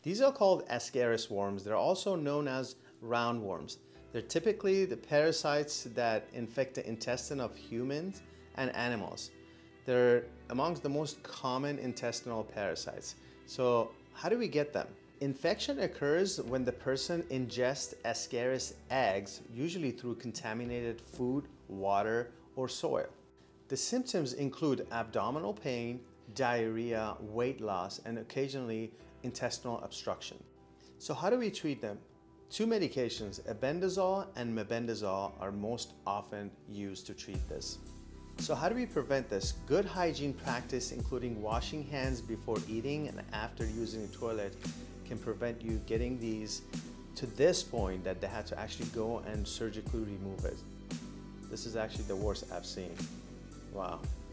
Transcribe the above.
These are called Ascaris worms. They're also known as roundworms. They're typically the parasites that infect the intestine of humans and animals. They're amongst the most common intestinal parasites. So how do we get them? Infection occurs when the person ingests Ascaris eggs, usually through contaminated food, water, or soil. The symptoms include abdominal pain, diarrhea, weight loss, and occasionally intestinal obstruction. So how do we treat them? Two medications, albendazole and mebendazole, are most often used to treat this. So how do we prevent this? Good hygiene practice, including washing hands before eating and after using the toilet, can prevent you getting these to this point that they had to actually go and surgically remove it. This is actually the worst I've seen. Wow.